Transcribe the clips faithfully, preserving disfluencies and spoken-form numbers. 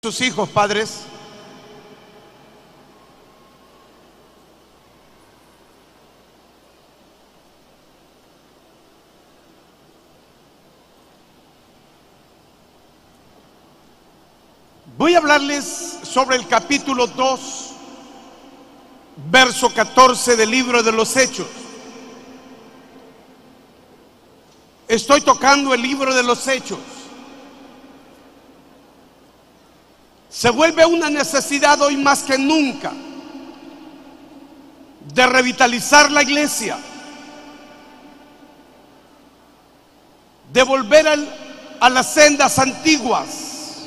Sus hijos, padres. Voy a hablarles sobre el capítulo dos, verso catorce del libro de los Hechos. Estoy tocando el libro de los Hechos. Se vuelve una necesidad hoy más que nunca de revitalizar la iglesia, de volver al, a las sendas antiguas.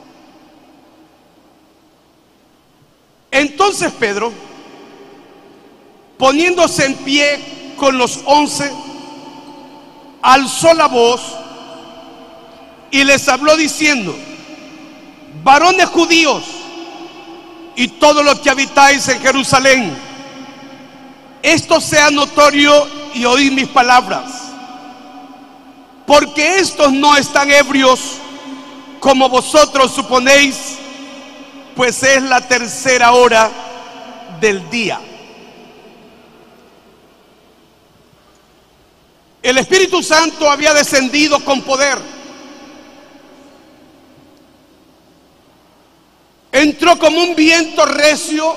Entonces Pedro, poniéndose en pie con los once, alzó la voz y les habló diciendo: varones judíos y todos los que habitáis en Jerusalén, esto sea notorio y oíd mis palabras, porque estos no están ebrios como vosotros suponéis, pues es la tercera hora del día. El Espíritu Santo había descendido con poder. Entró como un viento recio,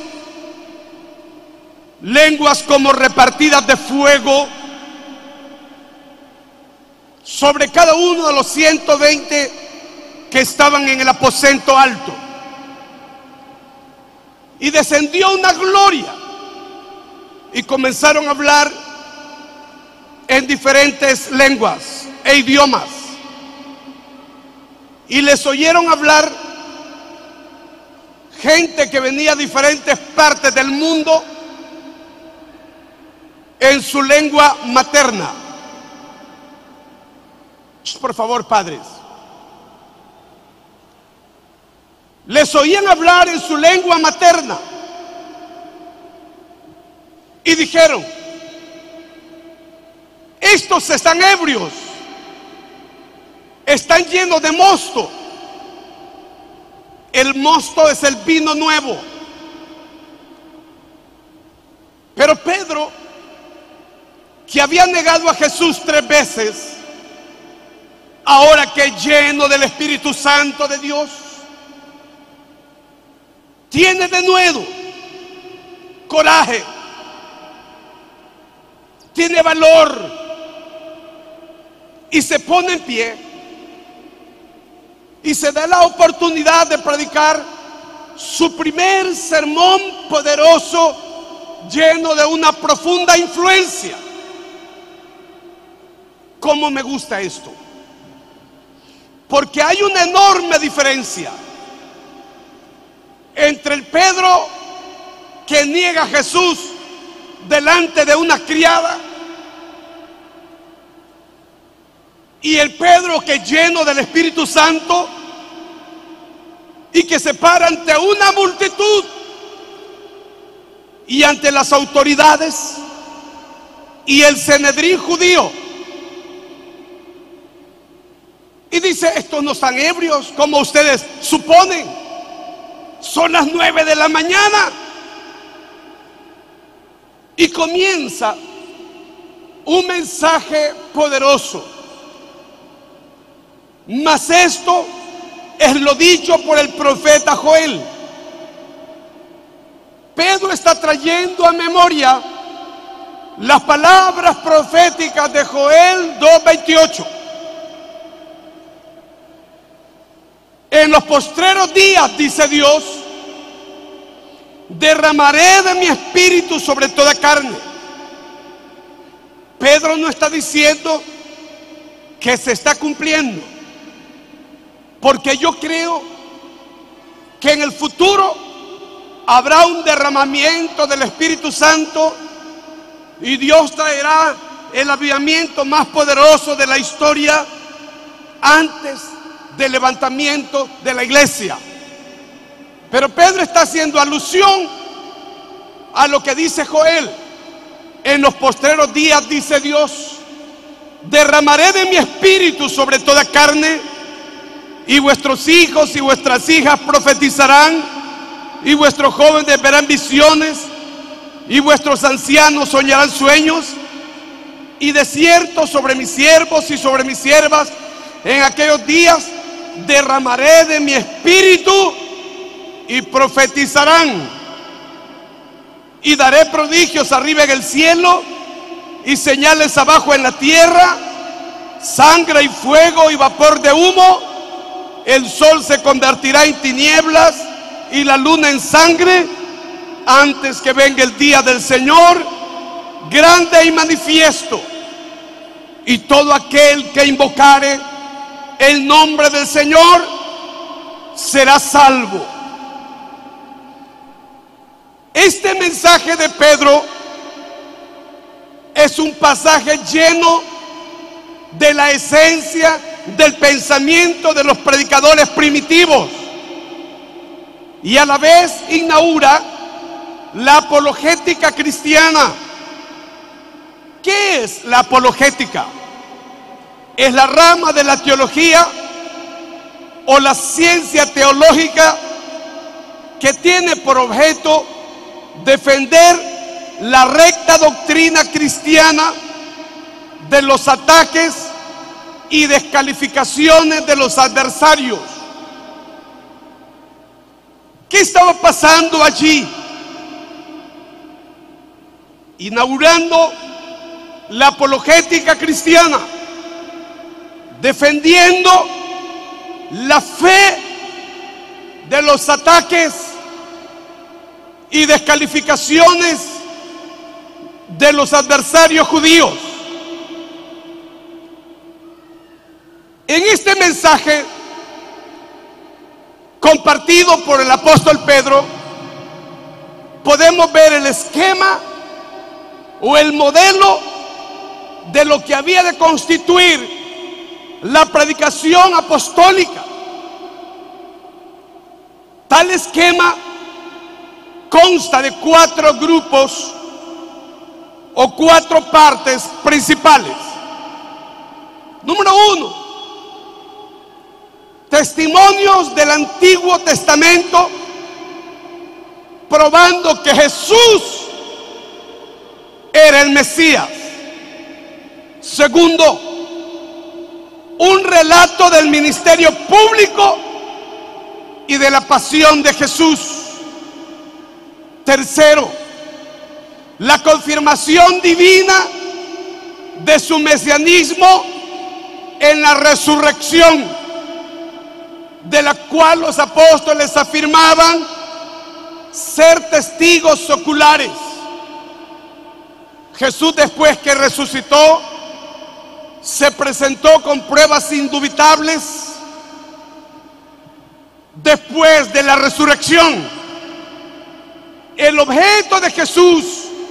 lenguas como repartidas de fuego, sobre cada uno de los ciento veinte que estaban en el aposento alto. Y descendió una gloria, y comenzaron a hablar en diferentes lenguas e idiomas, y les oyeron hablar gente que venía de diferentes partes del mundo en su lengua materna. Por favor, padres. Les oían hablar en su lengua materna y dijeron: estos están ebrios, están llenos de mosto. El mosto es el vino nuevo. Pero Pedro, que había negado a Jesús tres veces, ahora que lleno del Espíritu Santo de Dios, tiene de nuevo coraje, tiene valor y se pone en pie y se da la oportunidad de predicar su primer sermón poderoso, lleno de una profunda influencia. ¿Cómo me gusta esto? Porque hay una enorme diferencia entre el Pedro que niega a Jesús delante de una criada y el Pedro que lleno del Espíritu Santo y que se para ante una multitud y ante las autoridades y el Sanedrín judío, y dice: estos no están ebrios como ustedes suponen, son las nueve de la mañana. Y comienza un mensaje poderoso. Mas esto es lo dicho por el profeta Joel. Pedro está trayendo a memoria las palabras proféticas de Joel dos veintiocho. En los postreros días, dice Dios, derramaré de mi espíritu sobre toda carne. Pedro no está diciendo que se está cumpliendo, porque yo creo que en el futuro habrá un derramamiento del Espíritu Santo y Dios traerá el avivamiento más poderoso de la historia antes del levantamiento de la iglesia. Pero Pedro está haciendo alusión a lo que dice Joel. En los postreros días, dice Dios, derramaré de mi espíritu sobre toda carne y vuestros hijos y vuestras hijas profetizarán, y vuestros jóvenes verán visiones, y vuestros ancianos soñarán sueños. Y de cierto sobre mis siervos y sobre mis siervas en aquellos días derramaré de mi espíritu, y profetizarán. Y daré prodigios arriba en el cielo y señales abajo en la tierra, sangre y fuego y vapor de humo. El sol se convertirá en tinieblas y la luna en sangre, antes que venga el día del Señor, grande y manifiesto. Y todo aquel que invocare el nombre del Señor será salvo. Este mensaje de Pedro es un pasaje lleno de la esencia del pensamiento de los predicadores primitivos, y a la vez inaugura la apologética cristiana. ¿Qué es la apologética? Es la rama de la teología o la ciencia teológica que tiene por objeto defender la recta doctrina cristiana de los ataques y descalificaciones de los adversarios. ¿Qué estaba pasando allí? Inaugurando la apologética cristiana, defendiendo la fe de los ataques y descalificaciones de los adversarios judíos. En este mensaje compartido por el apóstol Pedro, podemos ver el esquema o el modelo de lo que había de constituir la predicación apostólica. Tal esquema consta de cuatro grupos o cuatro partes principales. Número uno, testimonios del Antiguo Testamento probando que Jesús era el Mesías. Segundo, un relato del ministerio público y de la pasión de Jesús. Tercero, la confirmación divina de su mesianismo en la resurrección, de la cual los apóstoles afirmaban ser testigos oculares. Jesús, después que resucitó, se presentó con pruebas indubitables después de la resurrección. El objeto de Jesús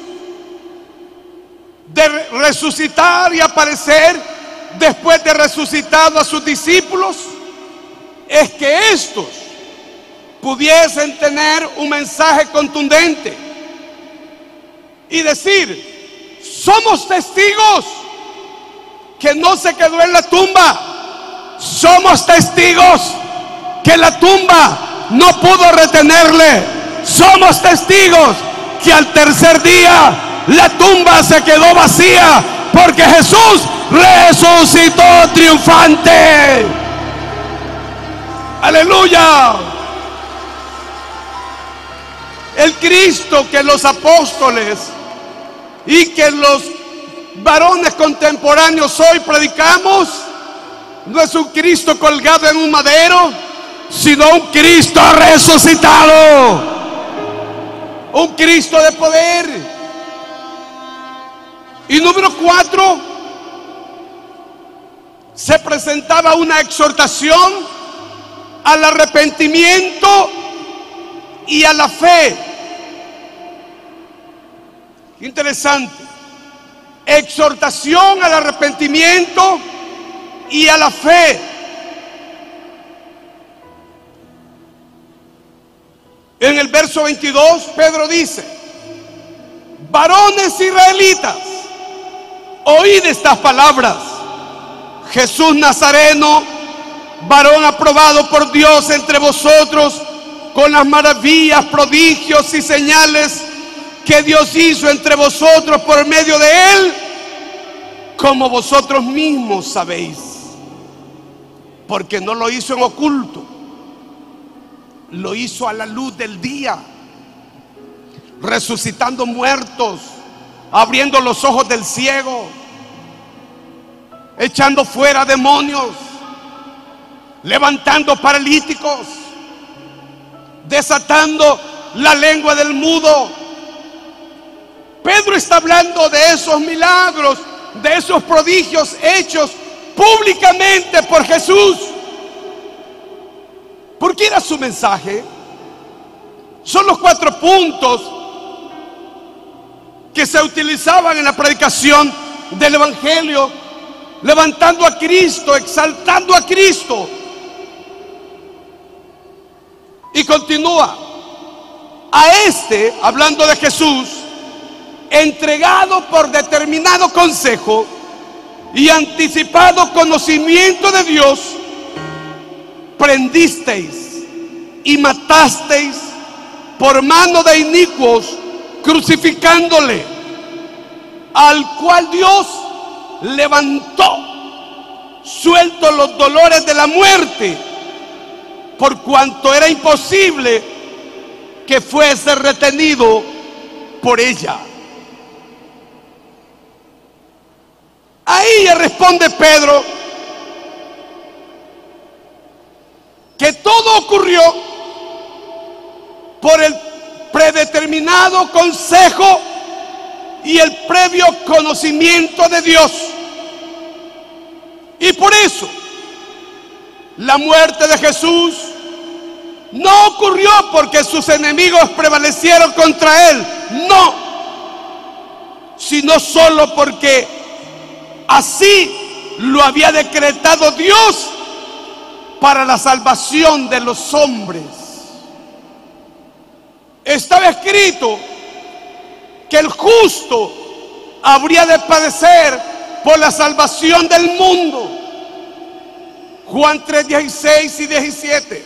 de resucitar y aparecer después de resucitado a sus discípulos es que estos pudiesen tener un mensaje contundente y decir: somos testigos que no se quedó en la tumba, somos testigos que la tumba no pudo retenerle, somos testigos que al tercer día la tumba se quedó vacía porque Jesús resucitó triunfante. Aleluya. El Cristo que los apóstoles y que los varones contemporáneos hoy predicamos no es un Cristo colgado en un madero, sino un Cristo resucitado, un Cristo de poder. Y número cuatro, se presentaba una exhortación al arrepentimiento y a la fe. Interesante. Exhortación al arrepentimiento y a la fe. En el verso veintidós, Pedro dice: varones israelitas, oíd estas palabras. Jesús Nazareno, varón aprobado por Dios entre vosotros, con las maravillas, prodigios y señales que Dios hizo entre vosotros por medio de él, como vosotros mismos sabéis. Porque no lo hizo en oculto, lo hizo a la luz del día, resucitando muertos, abriendo los ojos del ciego, echando fuera demonios, levantando paralíticos, desatando la lengua del mudo. Pedro está hablando de esos milagros, de esos prodigios hechos públicamente por Jesús, porque era su mensaje. Son los cuatro puntos que se utilizaban en la predicación del Evangelio, levantando a Cristo, exaltando a Cristo. Y continúa: a este, hablando de Jesús, entregado por determinado consejo y anticipado conocimiento de Dios, prendisteis y matasteis por mano de inicuos, crucificándole, al cual Dios levantó, suelto los dolores de la muerte, por cuanto era imposible que fuese retenido por ella. Ahí ya responde Pedro que todo ocurrió por el predeterminado consejo y el previo conocimiento de Dios. Y por eso la muerte de Jesús no ocurrió porque sus enemigos prevalecieron contra él, no, sino solo porque así lo había decretado Dios para la salvación de los hombres. Estaba escrito que el justo habría de padecer por la salvación del mundo. Juan tres, dieciséis y diecisiete.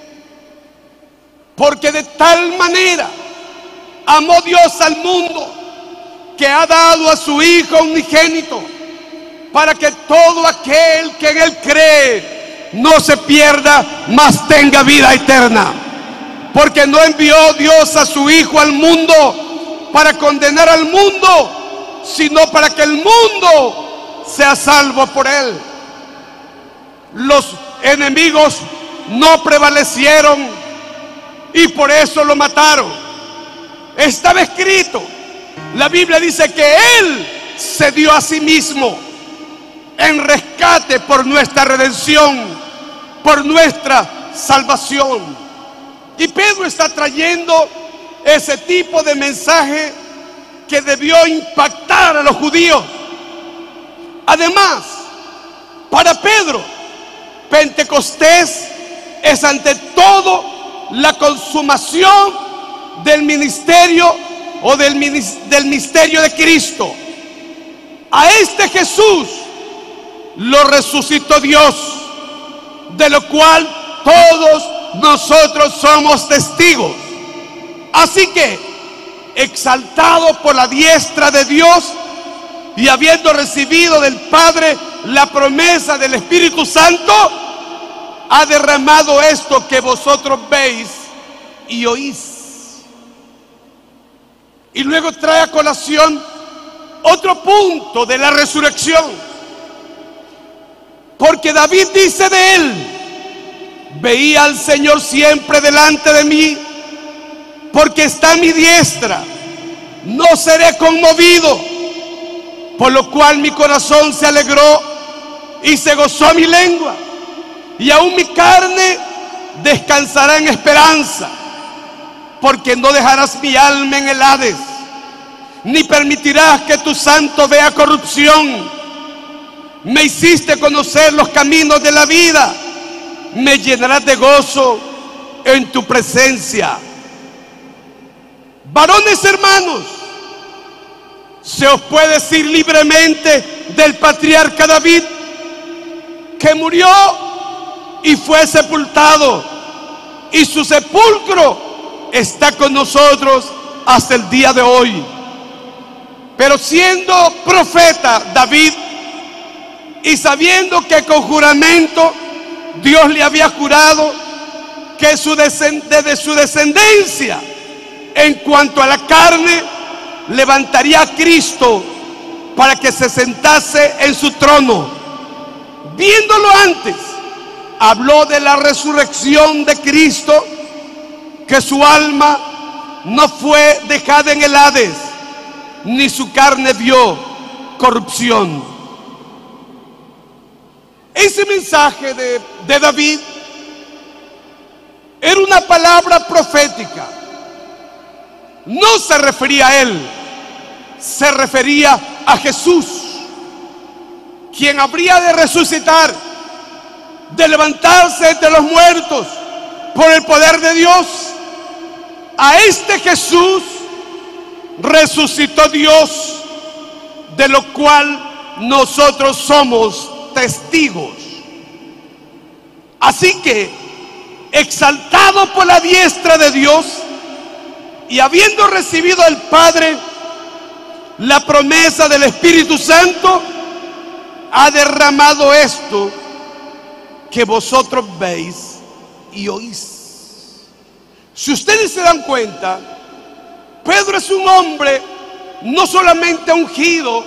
Porque de tal manera amó Dios al mundo, que ha dado a su Hijo unigénito, para que todo aquel que en él cree no se pierda, mas tenga vida eterna. Porque no envió Dios a su Hijo al mundo para condenar al mundo, sino para que el mundo sea salvo por él. Los enemigos no prevalecieron y por eso lo mataron. Estaba escrito, la Biblia dice que él se dio a sí mismo en rescate por nuestra redención, por nuestra salvación. Y Pedro está trayendo ese tipo de mensaje que debió impactar a los judíos. Además, para Pedro, Pentecostés es ante todo la consumación del ministerio o del, del misterio de Cristo. A este Jesús lo resucitó Dios, de lo cual todos nosotros somos testigos. Así que, exaltado por la diestra de Dios y habiendo recibido del Padre la promesa del Espíritu Santo, ha derramado esto que vosotros veis y oís. Y luego trae a colación otro punto de la resurrección, porque David dice de él: veía al Señor siempre delante de mí, porque está a mi diestra, no seré conmovido. Por lo cual mi corazón se alegró y se gozó mi lengua, y aún mi carne descansará en esperanza, porque no dejarás mi alma en el Hades, ni permitirás que tu santo vea corrupción. Me hiciste conocer los caminos de la vida, me llenarás de gozo en tu presencia. Varones hermanos, se os puede decir libremente del patriarca David, que murió y fue sepultado, y su sepulcro está con nosotros hasta el día de hoy. Pero siendo profeta David, y sabiendo que con juramento Dios le había jurado que su desde su descendencia, en cuanto a la carne, levantaría a Cristo para que se sentase en su trono. Viéndolo antes, habló de la resurrección de Cristo, que su alma no fue dejada en el Hades, ni su carne vio corrupción. Ese mensaje de, de David era una palabra profética. No se refería a él, se refería a Jesús, quien habría de resucitar, de levantarse entre los muertos por el poder de Dios. A este Jesús resucitó Dios, de lo cual nosotros somos testigos. Así que, exaltado por la diestra de Dios, y habiendo recibido del Padre la promesa del Espíritu Santo, ha derramado esto que vosotros veis y oís. Si ustedes se dan cuenta, Pedro es un hombre no solamente ungido,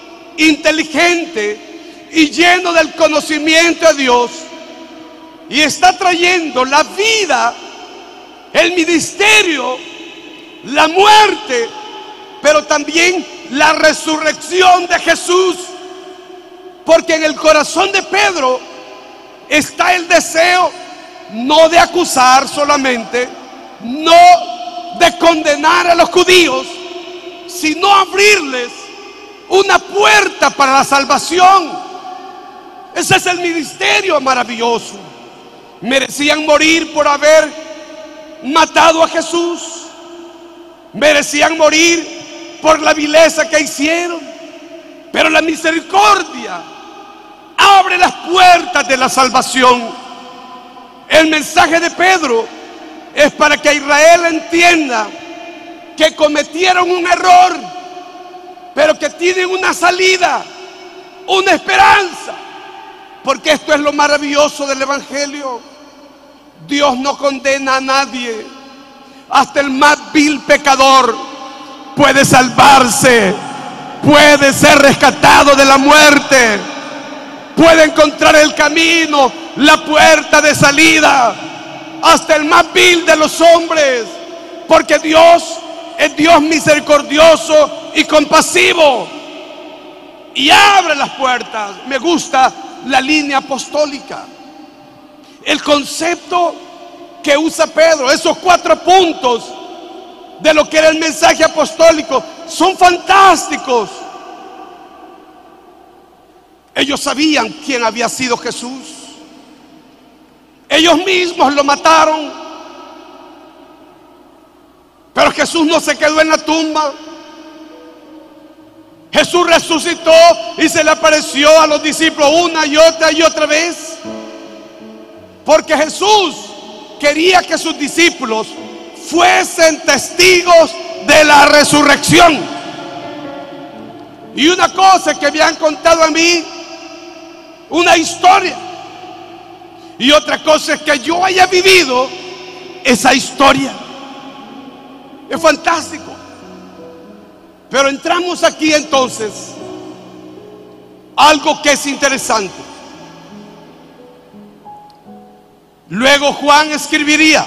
inteligente y lleno del conocimiento de Dios, y está trayendo la vida, el ministerio, la muerte, pero también la resurrección de Jesús. Porque en el corazón de Pedro está el deseo no de acusar solamente, no de condenar a los judíos, sino abrirles una puerta para la salvación. Ese es el ministerio maravilloso. Merecían morir por haber matado a Jesús, merecían morir por la vileza que hicieron, pero la misericordia abre las puertas de la salvación. El mensaje de Pedro es para que Israel entienda que cometieron un error, pero que tienen una salida, una esperanza. Porque esto es lo maravilloso del Evangelio. Dios no condena a nadie. Hasta el más vil pecador puede salvarse, puede ser rescatado de la muerte, puede encontrar el camino, la puerta de salida. Hasta el más vil de los hombres, porque Dios es Dios misericordioso y compasivo, y abre las puertas. Me gusta la línea apostólica, el concepto que usa Pedro. Esos cuatro puntos de lo que era el mensaje apostólico son fantásticos. Ellos sabían quién había sido Jesús. Ellos mismos lo mataron, pero Jesús no se quedó en la tumba. Jesús resucitó y se le apareció a los discípulos una y otra y otra vez, porque Jesús quería que sus discípulos fuesen testigos de la resurrección. Y una cosa que me han contado a mí, una historia, y otra cosa es que yo haya vivido esa historia. Es fantástico. Pero entramos aquí entonces algo que es interesante. Luego Juan escribiría: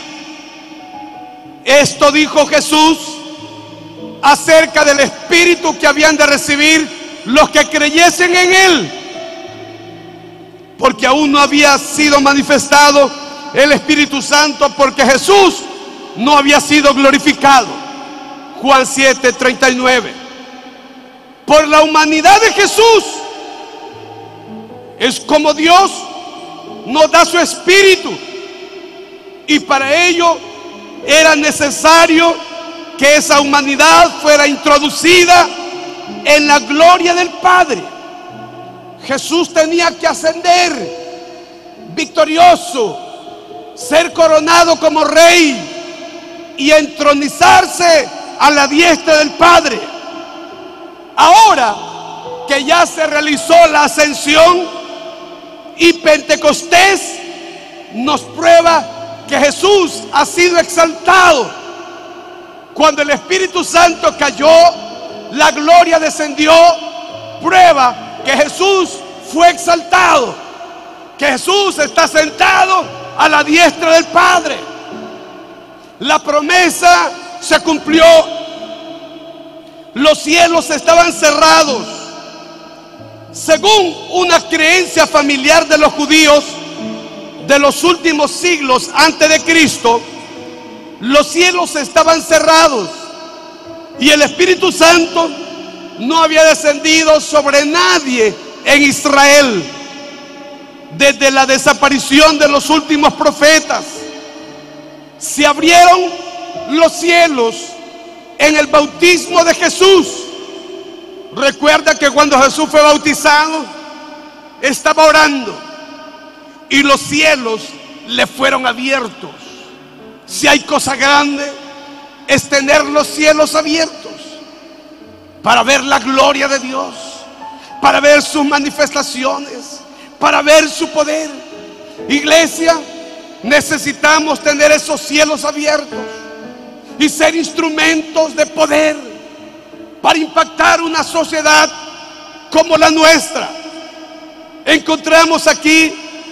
esto dijo Jesús acerca del Espíritu que habían de recibir los que creyesen en Él, porque aún no había sido manifestado el Espíritu Santo, porque Jesús no había sido glorificado. Juan siete, treinta y nueve. Por la humanidad de Jesús es como Dios nos da su Espíritu, y para ello era necesario que esa humanidad fuera introducida en la gloria del Padre. Jesús tenía que ascender victorioso, ser coronado como rey y entronizarse a la diestra del Padre. Ahora que ya se realizó la ascensión y Pentecostés nos prueba que Jesús ha sido exaltado. Cuando el Espíritu Santo cayó, la gloria descendió, prueba que Jesús fue exaltado, que Jesús está sentado a la diestra del Padre. La promesa se cumplió. Los cielos estaban cerrados. Según una creencia familiar de los judíos de los últimos siglos antes de Cristo, los cielos estaban cerrados y el Espíritu Santo no había descendido sobre nadie en Israel desde la desaparición de los últimos profetas. Se abrieron los cielos en el bautismo de Jesús. Recuerda que cuando Jesús fue bautizado, estaba orando y los cielos le fueron abiertos. Si hay cosa grande, es tener los cielos abiertos para ver la gloria de Dios, para ver sus manifestaciones, para ver su poder. Iglesia, necesitamos tener esos cielos abiertos y ser instrumentos de poder para impactar una sociedad como la nuestra. Encontramos aquí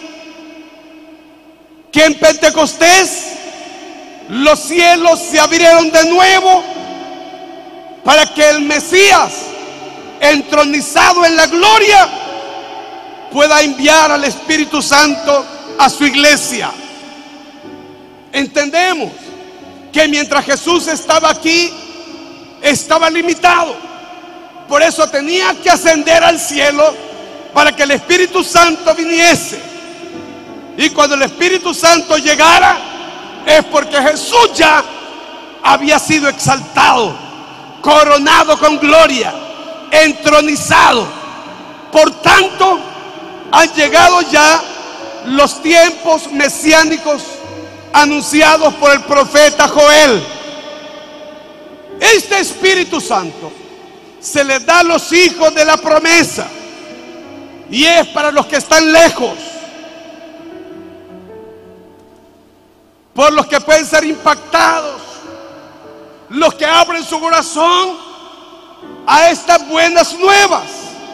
que en Pentecostés los cielos se abrieron de nuevo para que el Mesías, entronizado en la gloria, pueda enviar al Espíritu Santo a su iglesia. Entendemos que mientras Jesús estaba aquí, estaba limitado. Por eso tenía que ascender al cielo para que el Espíritu Santo viniese. Y cuando el Espíritu Santo llegara, es porque Jesús ya había sido exaltado, coronado con gloria, entronizado. Por tanto, han llegado ya los tiempos mesiánicos anunciados por el profeta Joel. Este Espíritu Santo se le da a los hijos de la promesa y es para los que están lejos, por los que pueden ser impactados, los que abren su corazón a estas buenas nuevas.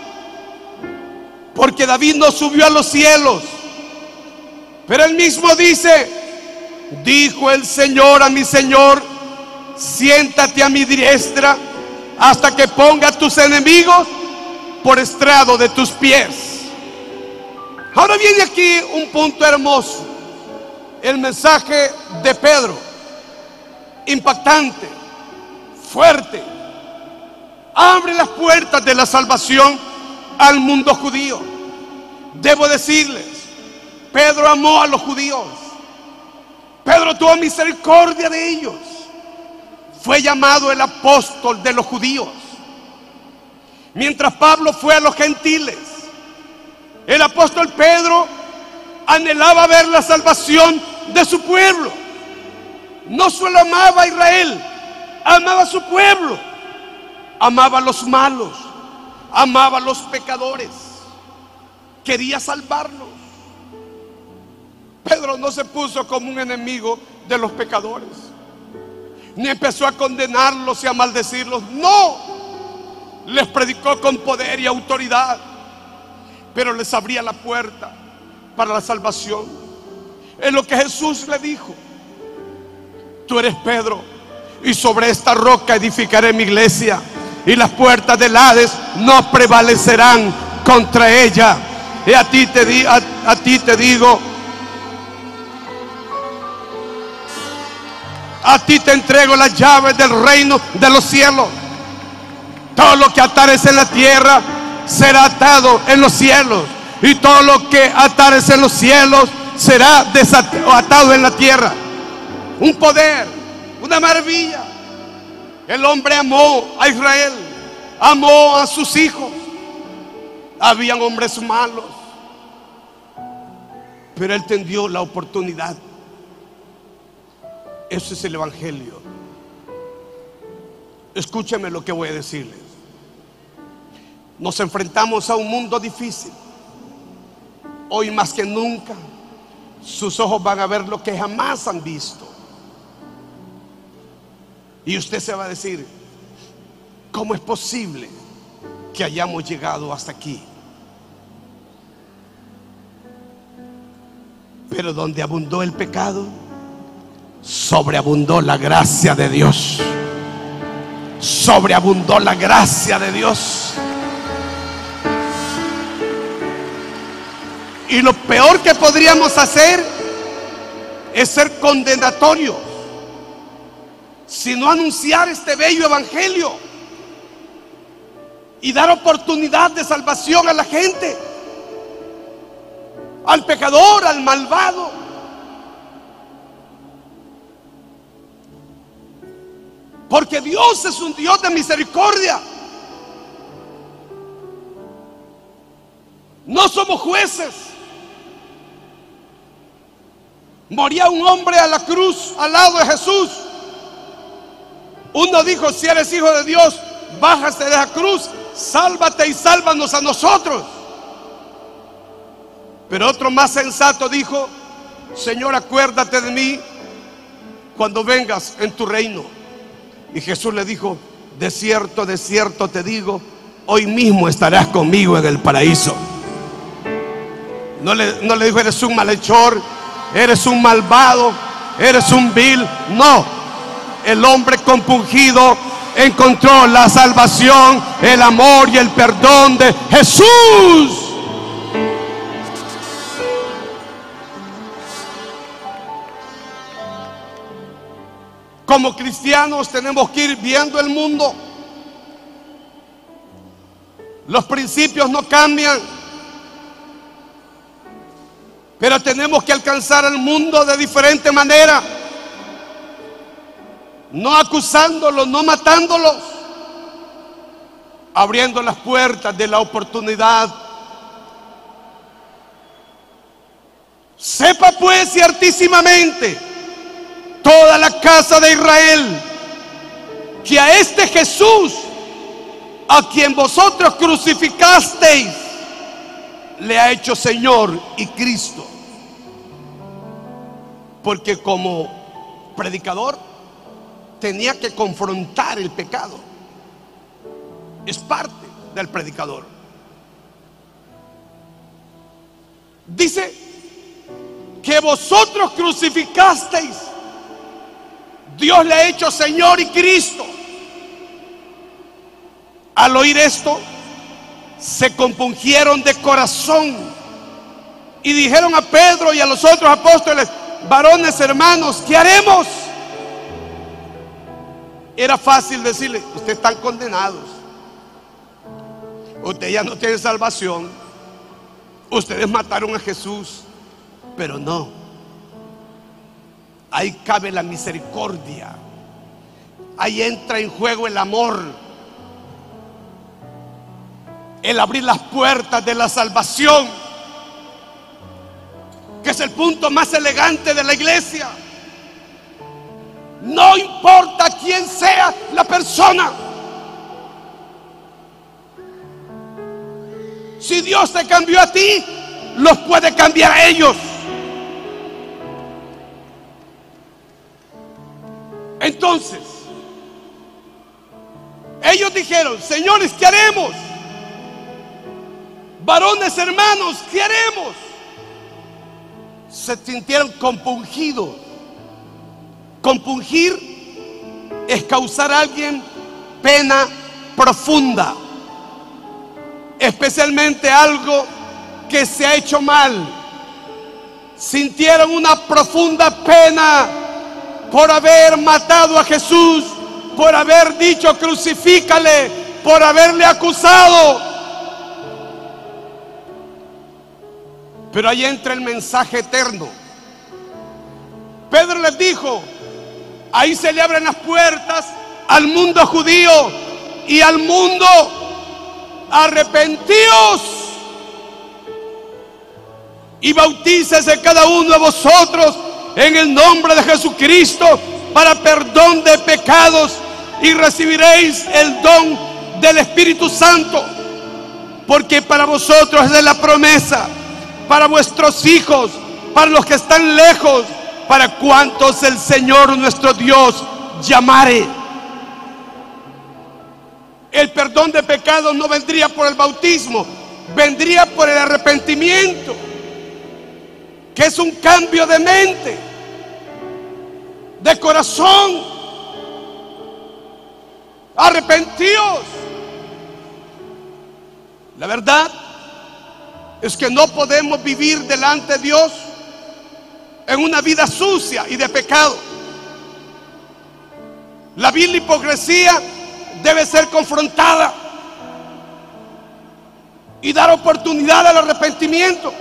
Porque David no subió a los cielos, pero él mismo dice: dijo el Señor a mi Señor, siéntate a mi diestra hasta que ponga a tus enemigos por estrado de tus pies. Ahora viene aquí un punto hermoso. El mensaje de Pedro, impactante, fuerte, abre las puertas de la salvación al mundo judío. Debo decirles, Pedro amó a los judíos. Pedro tuvo misericordia de ellos. Fue llamado el apóstol de los judíos. Mientras Pablo fue a los gentiles, el apóstol Pedro anhelaba ver la salvación de su pueblo. No solo amaba a Israel, amaba a su pueblo, amaba a los malos, amaba a los pecadores, quería salvarlos. Pedro no se puso como un enemigo de los pecadores, ni empezó a condenarlos y a maldecirlos. No, les predicó con poder y autoridad, pero les abría la puerta para la salvación. Es lo que Jesús le dijo: tú eres Pedro, y sobre esta roca edificaré mi iglesia, y las puertas del Hades no prevalecerán contra ella. Y a ti te, di, a, a ti te digo, a ti te entrego las llaves del reino de los cielos. Todo lo que atares en la tierra será atado en los cielos, y todo lo que atares en los cielos será desatado en la tierra. Un poder, una maravilla. El hombre amó a Israel, amó a sus hijos. Habían hombres malos, pero Él te dio la oportunidad. Eso es el Evangelio. Escúcheme lo que voy a decirles. Nos enfrentamos a un mundo difícil. Hoy más que nunca, sus ojos van a ver lo que jamás han visto. Y usted se va a decir: ¿cómo es posible que hayamos llegado hasta aquí? Pero donde abundó el pecado, sobreabundó la gracia de Dios. Sobreabundó la gracia de Dios. Y lo peor que podríamos hacer es ser condenatorios, sino anunciar este bello evangelio y dar oportunidad de salvación a la gente, al pecador, al malvado. Porque Dios es un Dios de misericordia. No somos jueces. Moría un hombre a la cruz al lado de Jesús. Uno dijo: si eres hijo de Dios, bájate de la cruz, sálvate y sálvanos a nosotros. Pero otro más sensato dijo: Señor, acuérdate de mí cuando vengas en tu reino. Y Jesús le dijo: de cierto, de cierto te digo, hoy mismo estarás conmigo en el paraíso. No le, no le dijo: eres un malhechor, eres un malvado, eres un vil. No, el hombre compungido encontró la salvación, el amor y el perdón de Jesús. Como cristianos tenemos que ir viendo el mundo. Los principios no cambian, pero tenemos que alcanzar al mundo de diferente manera. No acusándolos, no matándolos, abriendo las puertas de la oportunidad. Sepa pues ciertísimamente toda la casa de Israel que a este Jesús, a quien vosotros crucificasteis, le ha hecho Señor y Cristo. Porque como predicador tenía que confrontar el pecado. Es parte del predicador. Dice que vosotros crucificasteis, Dios le ha hecho Señor y Cristo. Al oír esto, se compungieron de corazón y dijeron a Pedro y a los otros apóstoles: varones hermanos, ¿qué haremos? Era fácil decirle: ustedes están condenados, ustedes ya no tienen salvación, ustedes mataron a Jesús. Pero no, ahí cabe la misericordia, ahí entra en juego el amor, el abrir las puertas de la salvación, que es el punto más elegante de la iglesia. No importa quién sea la persona. Si Dios te cambió a ti, los puede cambiar a ellos. Entonces, ellos dijeron: señores, ¿qué haremos? Varones hermanos, ¿qué haremos? Se sintieron compungidos. Compungir es causar a alguien pena profunda, especialmente algo que se ha hecho mal. Sintieron una profunda pena por haber matado a Jesús, por haber dicho crucifícale, por haberle acusado. Pero ahí entra el mensaje eterno. Pedro les dijo: ahí se le abren las puertas al mundo judío y al mundo: arrepentíos y bautícese cada uno de vosotros en el nombre de Jesucristo para perdón de pecados, y recibiréis el don del Espíritu Santo, porque para vosotros es la promesa, para vuestros hijos, para los que están lejos, para cuantos el Señor nuestro Dios llamare. El perdón de pecados no vendría por el bautismo, vendría por el arrepentimiento, que es un cambio de mente, de corazón. Arrepentíos. La verdad es que no podemos vivir delante de Dios en una vida sucia y de pecado. La vil hipocresía debe ser confrontada y dar oportunidad al arrepentimiento.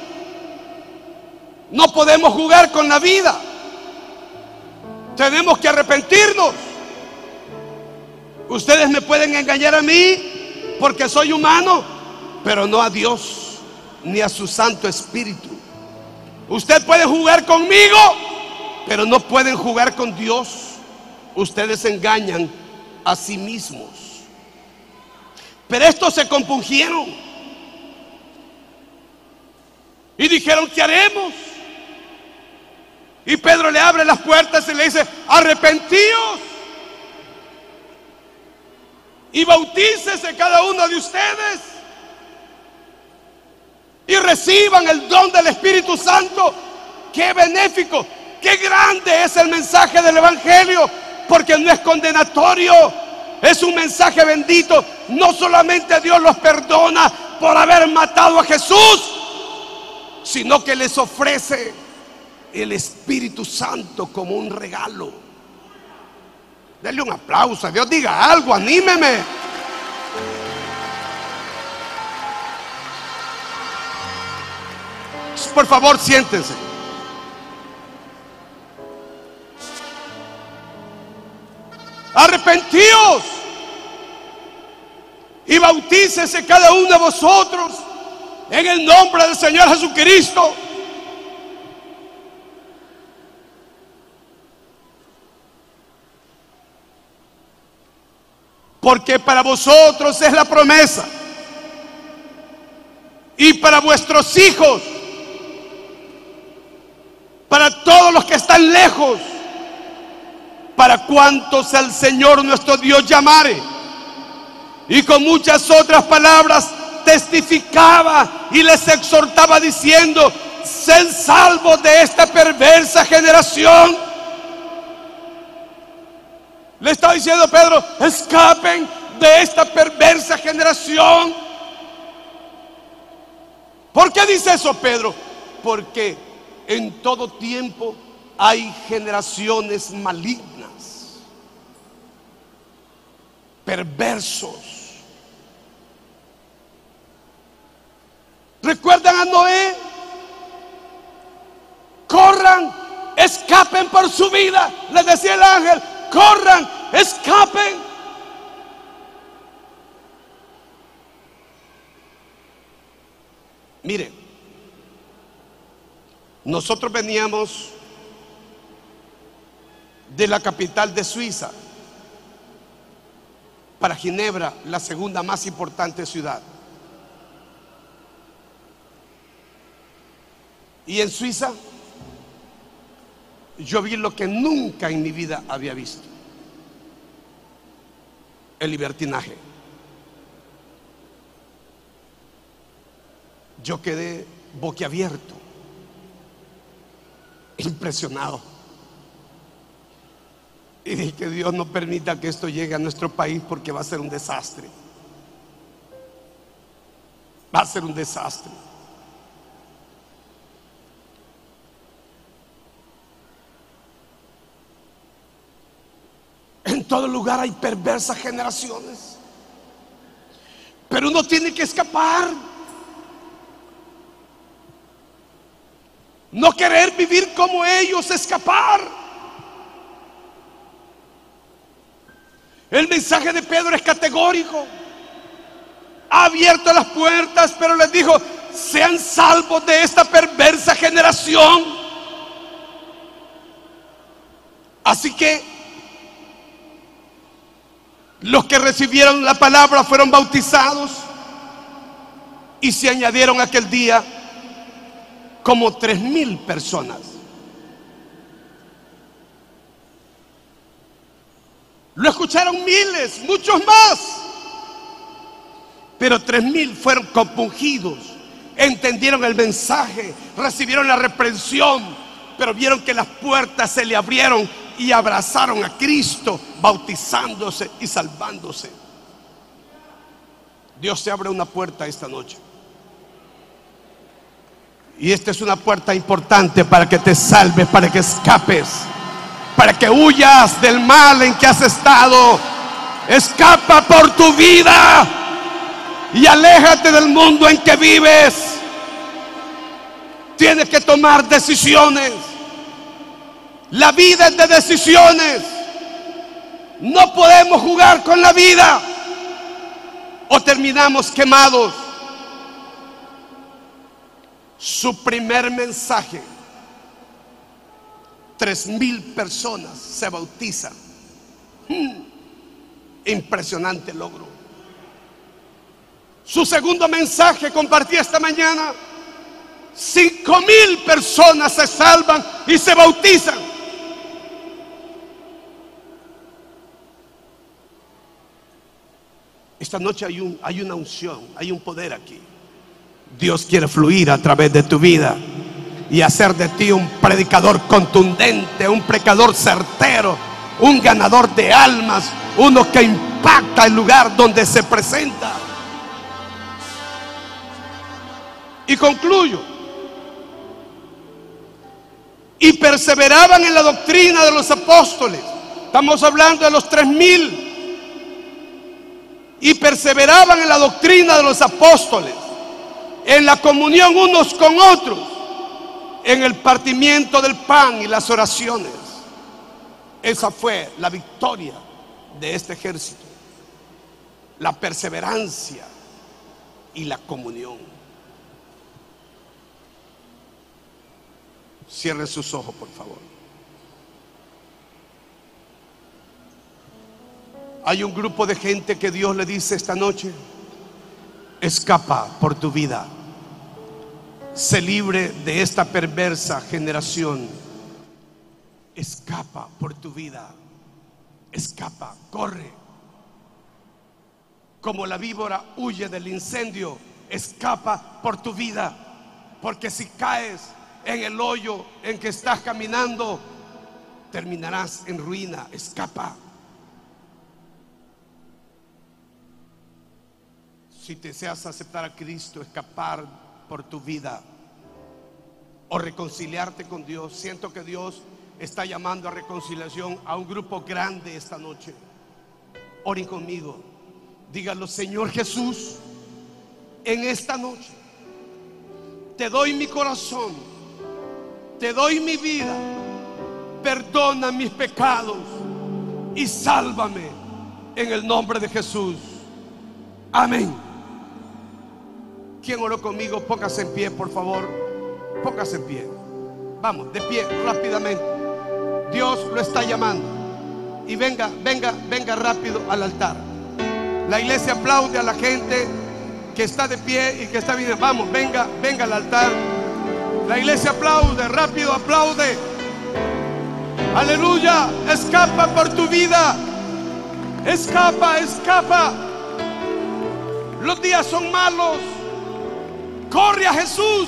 No podemos jugar con la vida. Tenemos que arrepentirnos. Ustedes me pueden engañar a mí porque soy humano, pero no a Dios ni a su Santo Espíritu. Usted puede jugar conmigo, pero no pueden jugar con Dios. Ustedes se engañan a sí mismos. Pero estos se compungieron y dijeron: ¿qué haremos? Y Pedro le abre las puertas y le dice: arrepentíos y bautícese cada uno de ustedes y reciban el don del Espíritu Santo. Qué benéfico, qué grande es el mensaje del Evangelio, porque no es condenatorio, es un mensaje bendito. No solamente Dios los perdona por haber matado a Jesús, sino que les ofrece el Espíritu Santo como un regalo. Denle un aplauso a Dios, diga algo, anímeme. Por favor, siéntense. Arrepentíos y bautícese cada uno de vosotros en el nombre del Señor Jesucristo. Porque para vosotros es la promesa, y para vuestros hijos, para todos los que están lejos, para cuantos el Señor nuestro Dios llamare. Y con muchas otras palabras testificaba y les exhortaba diciendo: sed salvos de esta perversa generación. Le estaba diciendo Pedro: escapen de esta perversa generación. ¿Por qué dice eso Pedro? Porque en todo tiempo hay generaciones malignas, perversos. ¿Recuerdan a Noé? Corran, escapen por su vida, les decía el ángel. Corran, escapen. Mire, nosotros veníamos de la capital de Suiza para Ginebra, la segunda más importante ciudad. Y en Suiza yo vi lo que nunca en mi vida había visto: el libertinaje. Yo quedé boquiabierto, impresionado, y dije que Dios no permita que esto llegue a nuestro país, porque va a ser un desastre. Va a ser un desastre. En todo lugar hay perversas generaciones, pero uno tiene que escapar. No querer vivir como ellos, escapar. El mensaje de Pedro es categórico. Ha abierto las puertas, pero les dijo: sean salvos de esta perversa generación. Así que los que recibieron la palabra fueron bautizados y se añadieron aquel día como tres mil personas. Lo escucharon miles, muchos más, pero tres mil fueron compungidos, entendieron el mensaje, recibieron la reprensión, pero vieron que las puertas se le abrieron y abrazaron a Cristo, bautizándose y salvándose. Dios te abre una puerta esta noche, y esta es una puerta importante para que te salves, para que escapes, para que huyas del mal en que has estado. Escapa por tu vida y aléjate del mundo en que vives. Tienes que tomar decisiones. La vida es de decisiones. No podemos jugar con la vida o terminamos quemados. Su primer mensaje, tres mil personas se bautizan. Hmm. Impresionante logro. Su segundo mensaje, compartí esta mañana, cinco mil personas se salvan y se bautizan. Esta noche hay, un, hay una unción, hay un poder aquí. Dios quiere fluir a través de tu vida y hacer de ti un predicador contundente, un predicador certero, un ganador de almas, uno que impacta el lugar donde se presenta. Y concluyo. Y perseveraban en la doctrina de los apóstoles. Estamos hablando de los tres mil. Y perseveraban en la doctrina de los apóstoles, en la comunión unos con otros, en el partimiento del pan y las oraciones. Esa fue la victoria de este ejército, la perseverancia y la comunión. Cierren sus ojos, por favor. Hay un grupo de gente que Dios le dice esta noche: escapa por tu vida, sé libre de esta perversa generación. Escapa por tu vida, escapa, corre. Como la víbora huye del incendio, escapa por tu vida, porque si caes en el hoyo en que estás caminando, terminarás en ruina. Escapa. Si deseas aceptar a Cristo, escapar por tu vida o reconciliarte con Dios, siento que Dios está llamando a reconciliación a un grupo grande esta noche. Oren conmigo. Díganlo: Señor Jesús, en esta noche te doy mi corazón, te doy mi vida, perdona mis pecados y sálvame en el nombre de Jesús. Amén. ¿Quién oró conmigo? Póngase en pie, por favor. Póngase en pie. Vamos, de pie, rápidamente. Dios lo está llamando. Y venga, venga, venga rápido al altar. La iglesia aplaude a la gente que está de pie y que está bien. Vamos, venga, venga al altar. La iglesia aplaude, rápido, aplaude. Aleluya. Escapa por tu vida. Escapa, escapa. Los días son malos. Corre a Jesús.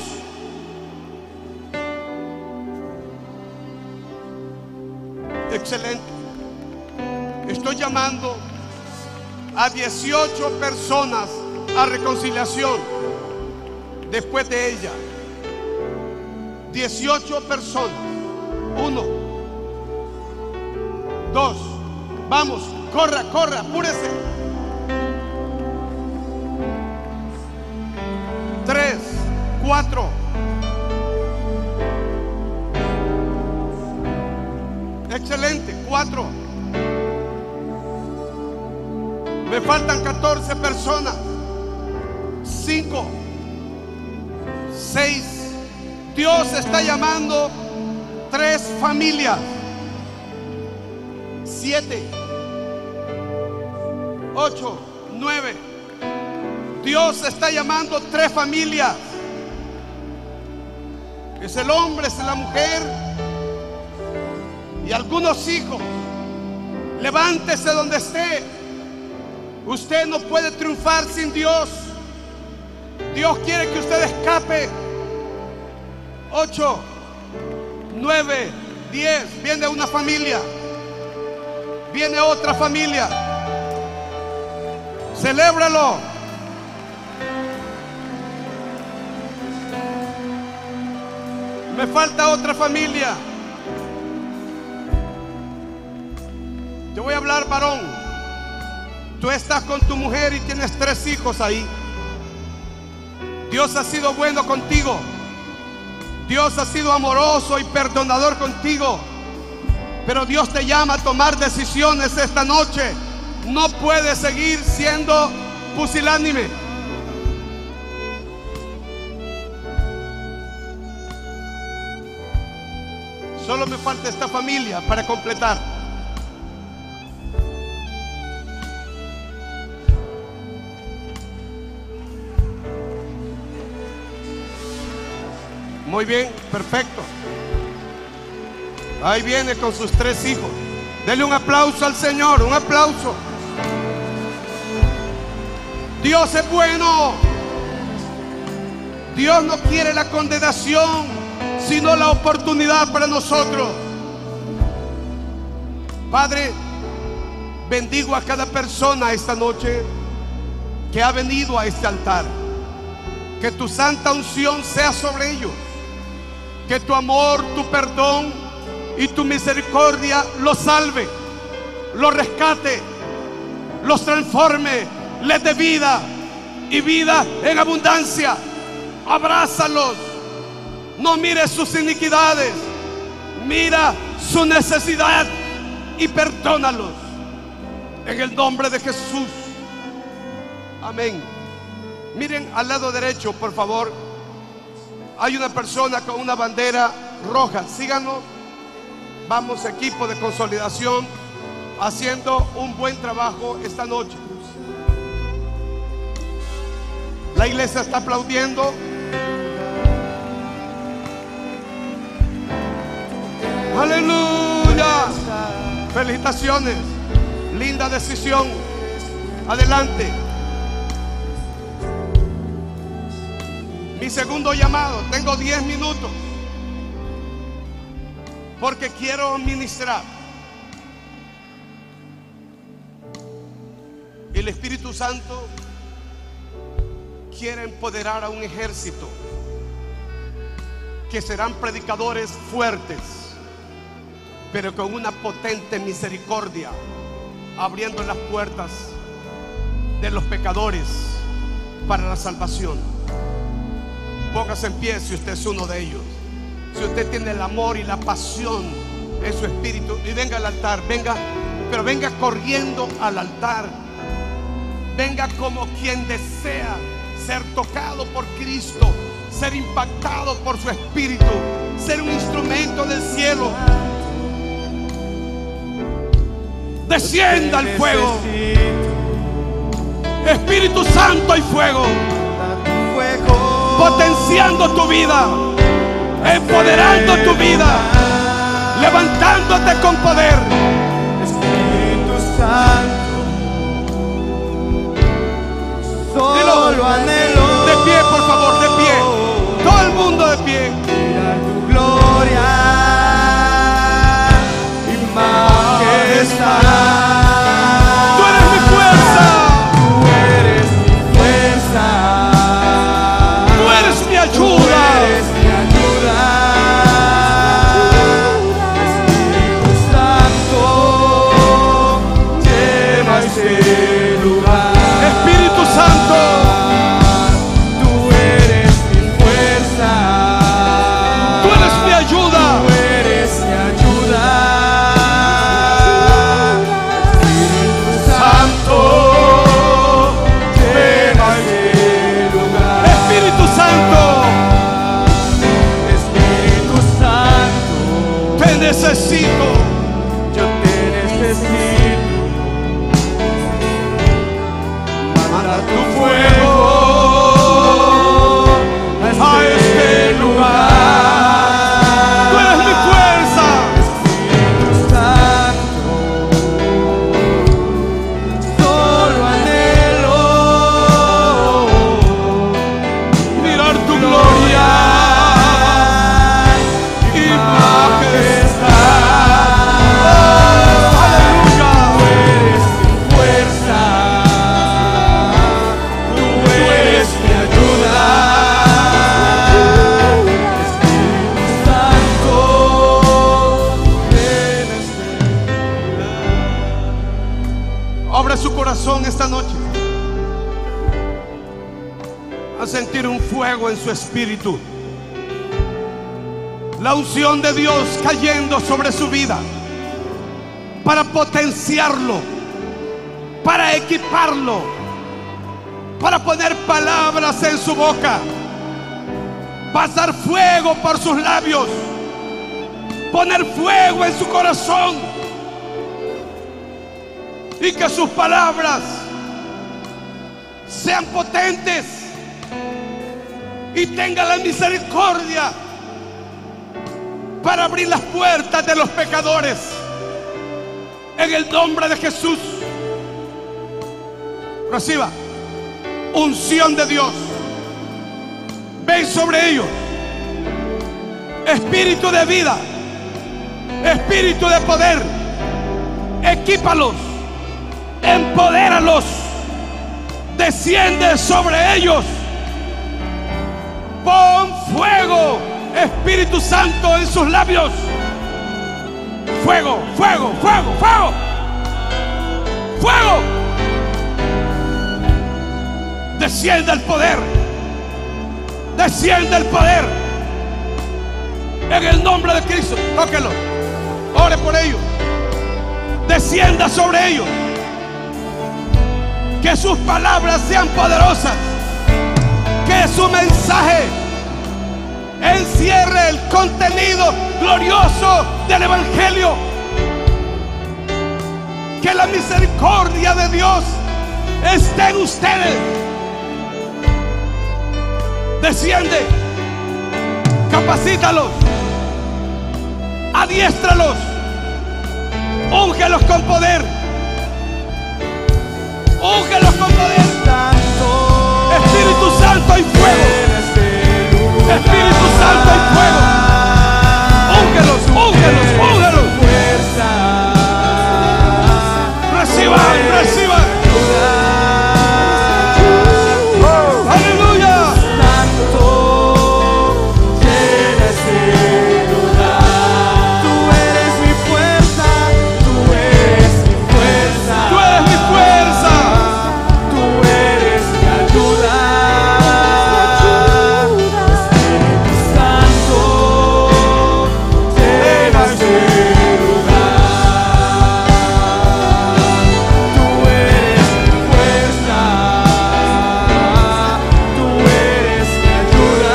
Excelente. Estoy llamando a dieciocho personas a reconciliación después de ella. dieciocho personas. Uno, dos, vamos, corra, corra, apúrese. Tres, cuatro. Excelente, cuatro. Me faltan catorce personas. Cinco. Seis, Dios está llamando tres familias. Siete, ocho, nueve, Dios está llamando tres familias. Es el hombre, es la mujer y algunos hijos. Levántese donde esté. Usted no puede triunfar sin Dios. Dios quiere que usted escape. Ocho, nueve, diez. Viene una familia. Viene otra familia. Celébralo. Me falta otra familia. Te voy a hablar, varón. Tú estás con tu mujer y tienes tres hijos ahí. Dios ha sido bueno contigo. Dios ha sido amoroso y perdonador contigo. Pero Dios te llama a tomar decisiones esta noche. No puedes seguir siendo pusilánime. Solo me falta esta familia para completar. Muy bien, perfecto. Ahí viene con sus tres hijos. Dele un aplauso al Señor, un aplauso. Dios es bueno. Dios no quiere la condenación, sino la oportunidad para nosotros. Padre, bendigo a cada persona esta noche que ha venido a este altar. Que tu santa unción sea sobre ellos. Que tu amor, tu perdón y tu misericordia los salve, los rescate, los transforme, les dé vida y vida en abundancia. Abrázalos. No mires sus iniquidades, mira su necesidad y perdónalos. En el nombre de Jesús. Amén. Miren al lado derecho, por favor. Hay una persona con una bandera roja. Síganos. Vamos, equipo de consolidación, haciendo un buen trabajo esta noche. La iglesia está aplaudiendo. Aleluya. Felicitaciones. Linda decisión. Adelante. Mi segundo llamado. Tengo diez minutos. Porque quiero ministrar. El Espíritu Santo quiere empoderar a un ejército que serán predicadores fuertes, pero con una potente misericordia, abriendo las puertas de los pecadores para la salvación. Póngase en pie si usted es uno de ellos. Si usted tiene el amor y la pasión en su espíritu, y venga al altar, venga, pero venga corriendo al altar. Venga como quien desea ser tocado por Cristo, ser impactado por su espíritu, ser un instrumento del cielo. Descienda el fuego. Espíritu Santo y fuego, potenciando tu vida, empoderando tu vida, levantándote con poder. Espíritu Santo, solo anhelo. De pie, por favor, de pie. Todo el mundo de pie. Mirar tu gloria y majestad. Tú eres mi fuerza. Tú eres mi fuerza. Tú eres mi ayuda. Tú eres mi ayuda. Espíritu Santo, Abra su corazón esta noche a sentir un fuego en su espíritu. La unción de Dios cayendo sobre su vida para potenciarlo, para equiparlo, para poner palabras en su boca, pasar fuego por sus labios, poner fuego en su corazón, y que sus palabras sean potentes y tenga la misericordia para abrir las puertas de los pecadores. En el nombre de Jesús, reciba unción de Dios. Ven sobre ellos, espíritu de vida, espíritu de poder. Equípalos, empodéralos, desciende sobre ellos. Pon fuego, Espíritu Santo, en sus labios. Fuego, fuego, fuego, fuego, fuego. Desciende el poder, desciende el poder. En el nombre de Cristo, tóquelo, ore por ellos. Descienda sobre ellos. Que sus palabras sean poderosas. Que su mensaje encierre el contenido glorioso del Evangelio. Que la misericordia de Dios esté en ustedes. Desciende, capacítalos, adiéstralos, úngelos con poder, úngelos con poder. Espíritu Santo y fuego, Espíritu Santo y fuego. Úngelos, úngelos, úngelos. Reciban, reciban. Aleluya. Santo, llena este lugar. Tú eres mi fuerza, tú eres mi fuerza. Tú eres mi fuerza. Tú eres mi ayuda. Espíritu Santo, llena este lugar. Tú eres mi fuerza, tú eres mi ayuda.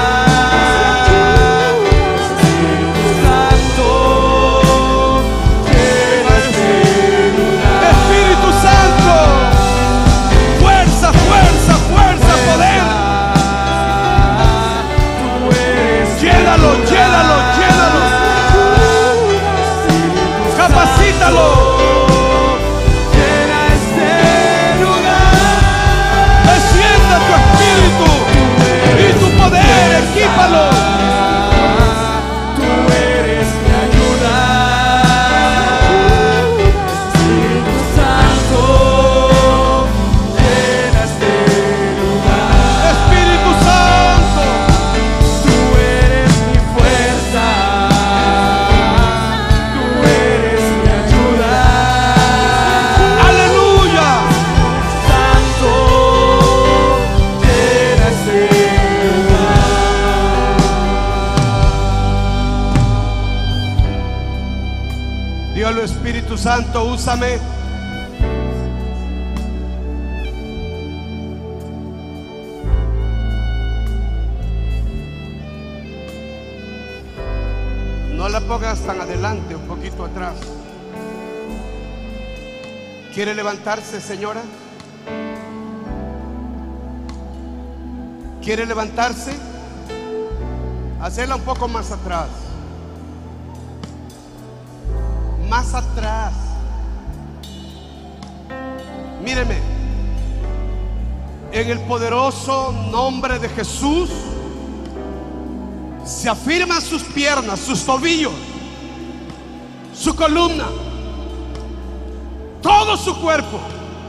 Espíritu Santo, llena este lugar. Espíritu Santo, fuerza, fuerza, fuerza, poder. Tú eres Llénalo, llénalo, llénalo. Capacítalo. llena este lugar. Descienda tu espíritu y tu poder. Equípalo. Tú eres mi ayuda. Espíritu Santo, llena este lugar. Espíritu Santo, Tú eres mi fuerza. Tú eres mi ayuda. aleluya. Santo, llena este lugar. Dígalo, Espíritu Santo, úsame. No la pongas tan adelante, un poquito atrás. ¿Quiere levantarse, señora? ¿Quiere levantarse? Hacerla un poco más atrás. Más atrás. Míreme. En el poderoso nombre de Jesús, se afirman sus piernas, sus tobillos, su columna, todo su cuerpo.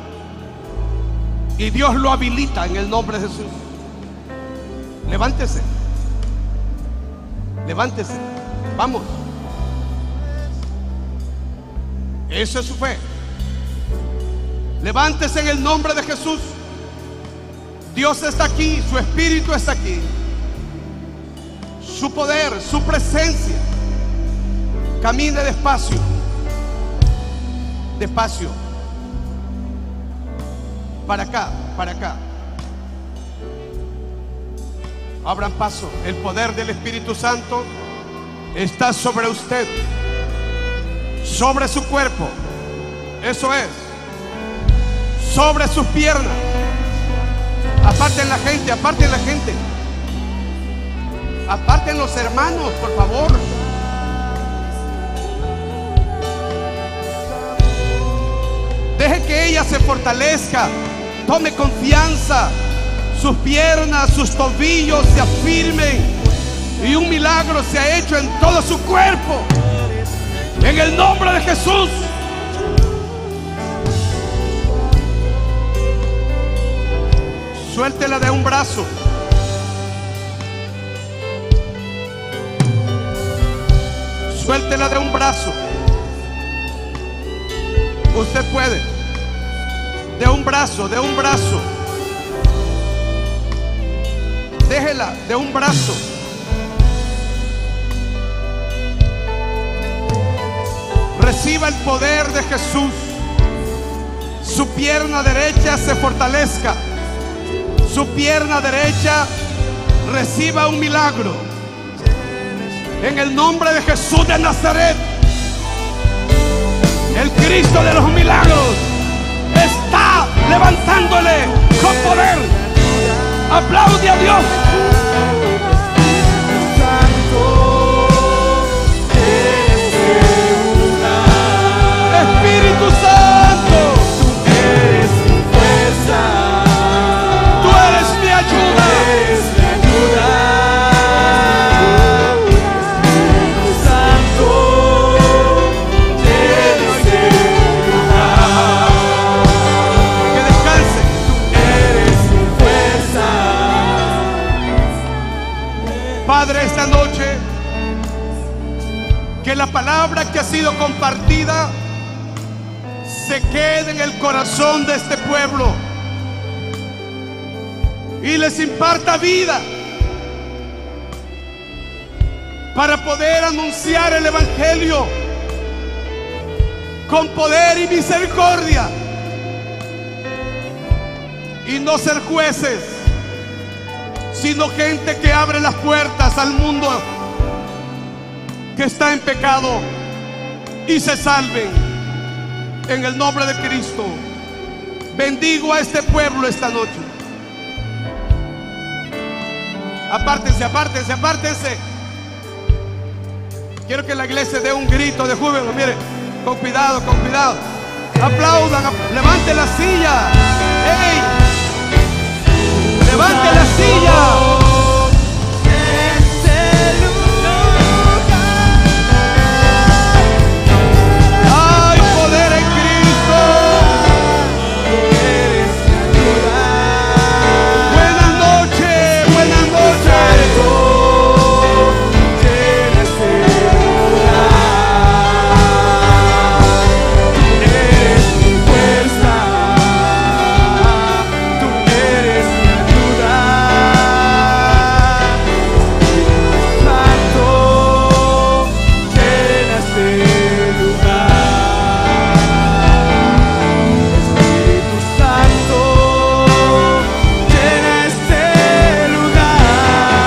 Y Dios lo habilita en el nombre de Jesús. Levántese. Levántese. Vamos. Eso es su fe. Levántese en el nombre de Jesús. Dios está aquí, su Espíritu está aquí. Su poder, su presencia. Camine despacio. Despacio. Para acá, para acá. Abran paso. El poder del Espíritu Santo está sobre usted, sobre su cuerpo. Eso es. Sobre sus piernas. Aparten la gente, aparten la gente. Aparten los hermanos, por favor. Deje que ella se fortalezca. Tome confianza. Sus piernas, sus tobillos se afirmen y un milagro se ha hecho en todo su cuerpo. En el nombre de Jesús. Suéltela de un brazo. Suéltela de un brazo. Usted puede. De un brazo, de un brazo. Déjela de un brazo. Reciba el poder de Jesús. Su pierna derecha se fortalezca. Su pierna derecha reciba un milagro. En el nombre de Jesús de Nazaret, el Cristo de los milagros está levantándole con poder. Aplaude a Dios. Espíritu Santo, Tú eres mi fuerza, tú eres mi ayuda. eres mi ayuda. Espíritu Santo, eres mi lugar. Que descanse. Eres mi fuerza. Padre, esta noche, que la palabra que ha sido compartida se quede en el corazón de este pueblo y les imparta vida para poder anunciar el Evangelio con poder y misericordia y no ser jueces, sino gente que abre las puertas al mundo que está en pecado y se salven. En el nombre de Cristo, bendigo a este pueblo esta noche. Apártense, apártense, apártense. Quiero que la iglesia dé un grito de júbilo. Mire, con cuidado, con cuidado. Aplaudan, ap- levante la silla. ¡Ey! Levante la silla.